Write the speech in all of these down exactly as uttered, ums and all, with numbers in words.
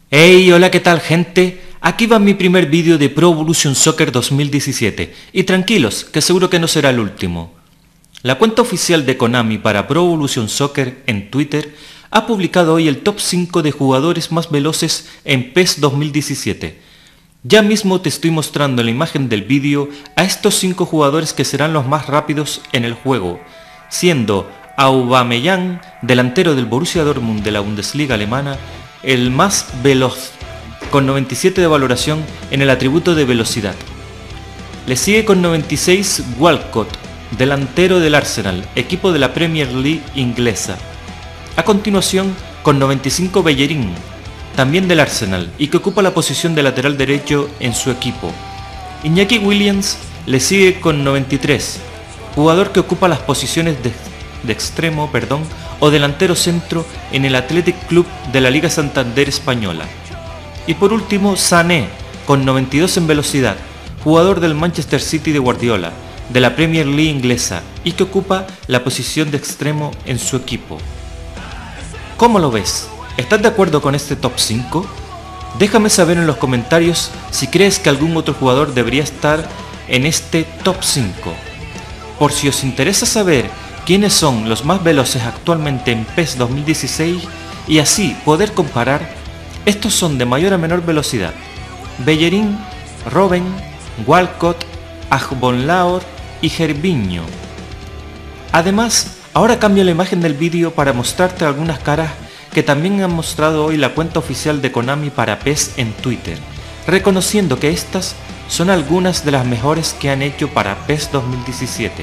Hey, hola, ¿qué tal, gente? Aquí va mi primer vídeo de Pro Evolution Soccer dos mil diecisiete, y tranquilos, que seguro que no será el último. La cuenta oficial de Konami para Pro Evolution Soccer en Twitter ha publicado hoy el top cinco de jugadores más veloces en PES dos mil diecisiete. Ya mismo te estoy mostrando en la imagen del vídeo a estos cinco jugadores que serán los más rápidos en el juego, siendo Aubameyang, delantero del Borussia Dortmund de la Bundesliga alemana, el más veloz, con noventa y siete de valoración en el atributo de velocidad. Le sigue con noventa y seis Walcott, delantero del Arsenal, equipo de la Premier League inglesa. A continuación, con noventa y cinco Bellerín, también del Arsenal, y que ocupa la posición de lateral derecho en su equipo. Iñaki Williams le sigue con noventa y tres, jugador que ocupa las posiciones de, de extremo perdón, o delantero centro en el Athletic Club de la Liga Santander española. Y por último, Sané, con noventa y dos en velocidad, jugador del Manchester City de Guardiola, de la Premier League inglesa, y que ocupa la posición de extremo en su equipo. ¿Cómo lo ves? ¿Estás de acuerdo con este top cinco? Déjame saber en los comentarios si crees que algún otro jugador debería estar en este top cinco. Por si os interesa saber quiénes son los más veloces actualmente en PES dos mil dieciséis y así poder comparar, estos son de mayor a menor velocidad: Bellerín, Robben, Walcott, Agbonlahor y Gervinho. Además, ahora cambio la imagen del vídeo para mostrarte algunas caras que también han mostrado hoy la cuenta oficial de Konami para PES en Twitter, reconociendo que estas son algunas de las mejores que han hecho para PES dos mil diecisiete.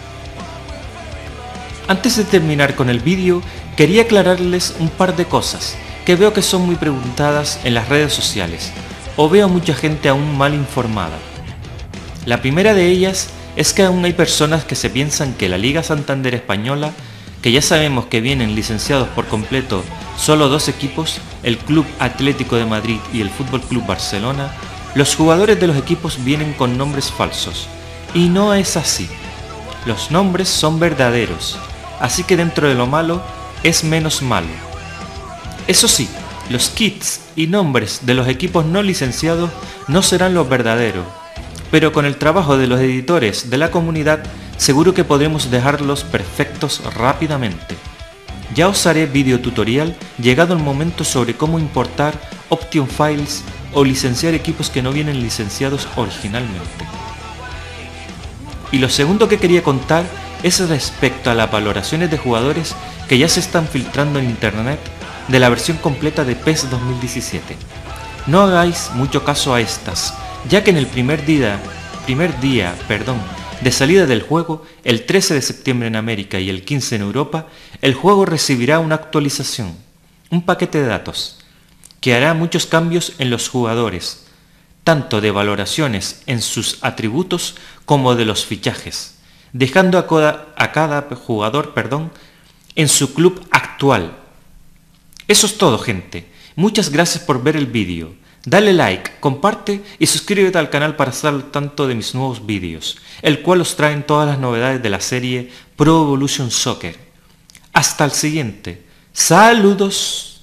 Antes de terminar con el vídeo, quería aclararles un par de cosas que veo que son muy preguntadas en las redes sociales, o veo a mucha gente aún mal informada. La primera de ellas es que aún hay personas que se piensan que la Liga Santander española, que ya sabemos que vienen licenciados por completo solo dos equipos, el Club Atlético de Madrid y el Fútbol Club Barcelona, los jugadores de los equipos vienen con nombres falsos. Y no es así. Los nombres son verdaderos, así que dentro de lo malo es menos malo. Eso sí, los kits y nombres de los equipos no licenciados no serán los verdaderos, pero con el trabajo de los editores de la comunidad seguro que podremos dejarlos perfectos rápidamente. Ya os haré video tutorial llegado el momento sobre cómo importar option files o licenciar equipos que no vienen licenciados originalmente. Y lo segundo que quería contar es respecto a las valoraciones de jugadores que ya se están filtrando en internet de la versión completa de PES dos mil diecisiete. No hagáis mucho caso a estas, ya que en el primer día, primer día perdón, de salida del juego, el trece de septiembre en América y el quince en Europa, el juego recibirá una actualización, un paquete de datos, que hará muchos cambios en los jugadores, tanto de valoraciones en sus atributos como de los fichajes, dejando a cada, a cada jugador perdón, en su club actual. Eso es todo, gente. Muchas gracias por ver el vídeo. Dale like, comparte y suscríbete al canal para estar al tanto de mis nuevos vídeos, el cual os traen todas las novedades de la serie Pro Evolution Soccer. Hasta el siguiente. ¡Saludos!